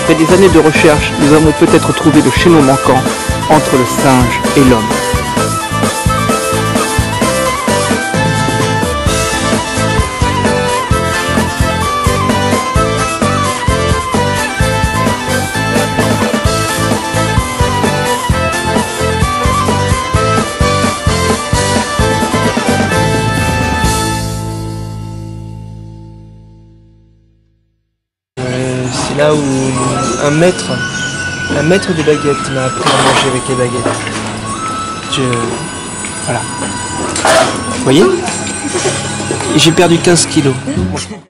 Après des années de recherche, nous avons peut-être trouvé le chaînon manquant entre le singe et l'homme. C'est là où un maître de baguette m'a appris à manger avec les baguettes. Voilà. Vous voyez? J'ai perdu 15 kilos.